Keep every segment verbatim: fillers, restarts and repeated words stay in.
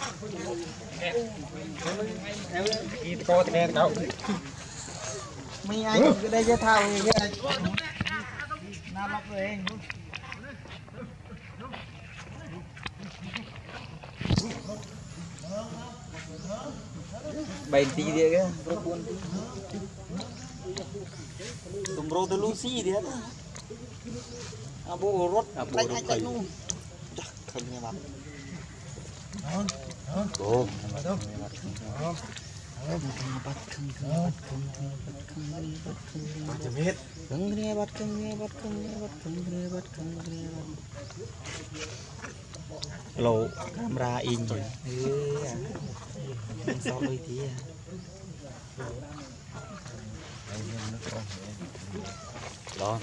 Đi co thì nghe đâu. Mấy anh cái đây cho thao thì cái nào lọc về. Bảy tí đi cái, tụm rô từ Lucy đi hết. À bộ rốt, đánh anh chạy nu. Chắc không nghe mặt. Cô. Bắt không bắt không bắt không bắt không bắt không biết không nghe bắt không nghe bắt không nghe bắt không nghe bắt không nghe bắt lô camera in rồi sao đôi tí à đó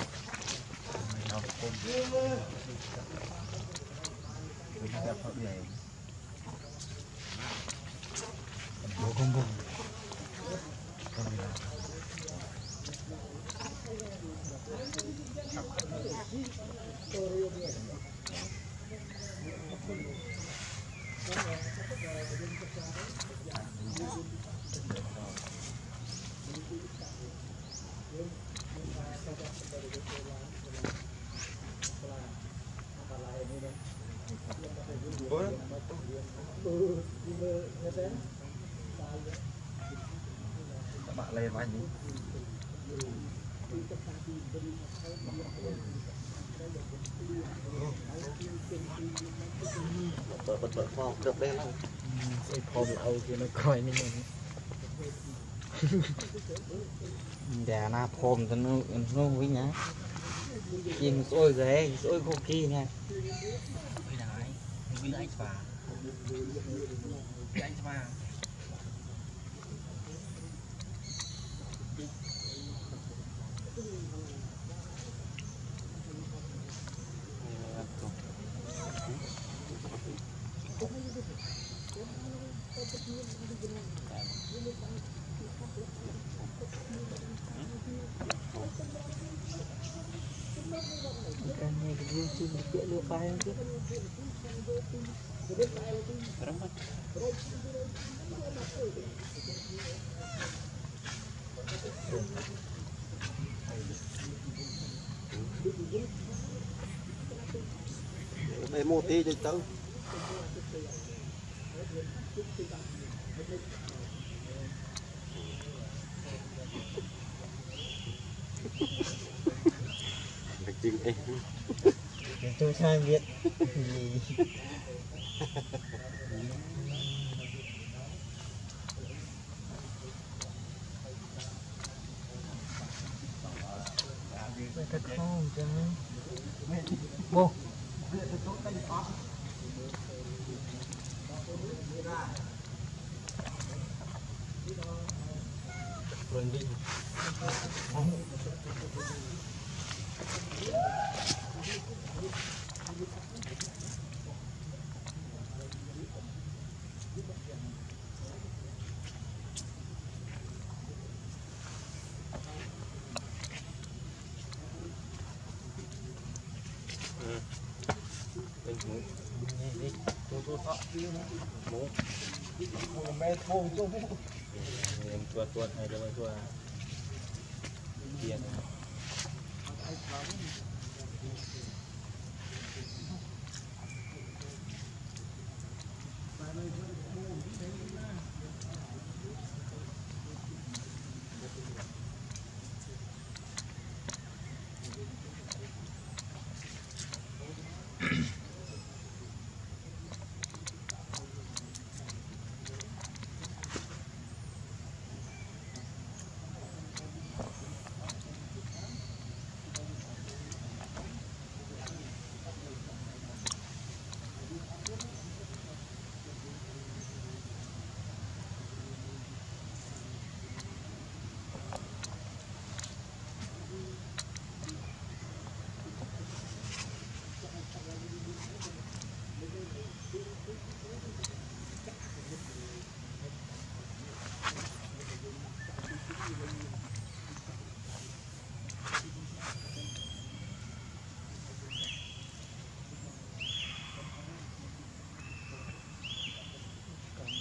bố không bố các bạn lên anh bật bật bật phong được đây lắm cái phong lâu thì nó coi như mình đẻ na phong thì nó nó với nhá chim xôi ghế xôi cô kia nha với lại với lại bà với anh bà cái này cái gì chứ bị lừa bài chứ để một tí cho tao chừng em tôi sang biết gì thật không chứ bố rồi đi mẹ thôn chung em tuột tuột hay cho mấy tuột tiền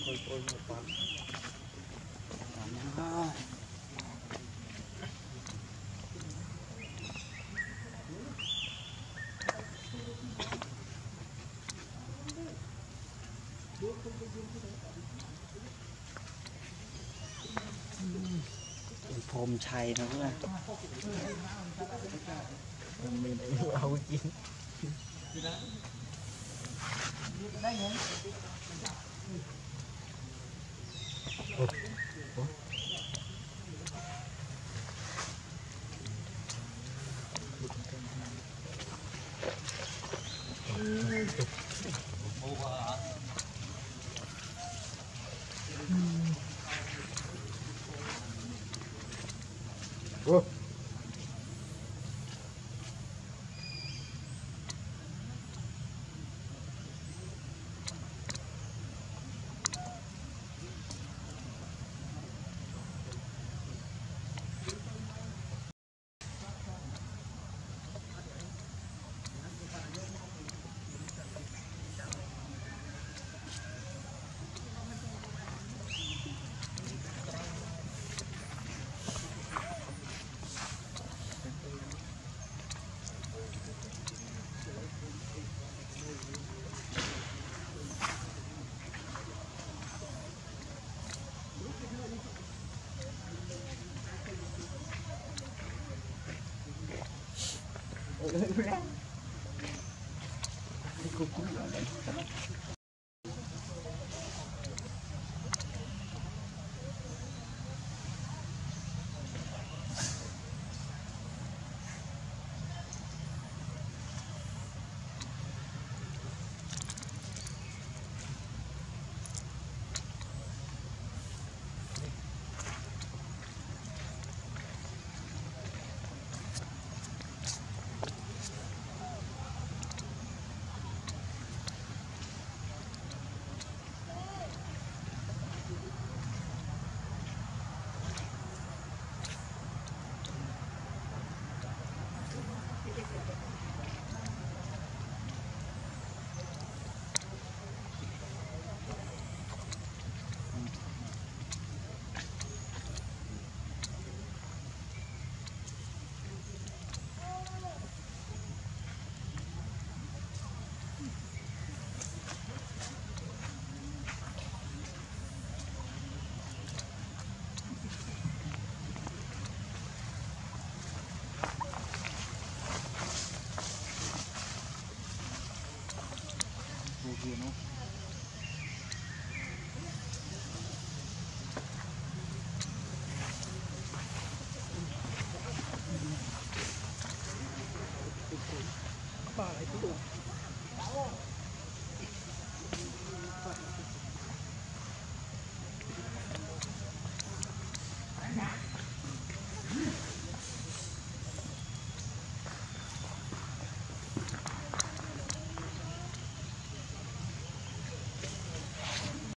ôi ôi một quán phôm chay nữa nè mình ao chín Ủa?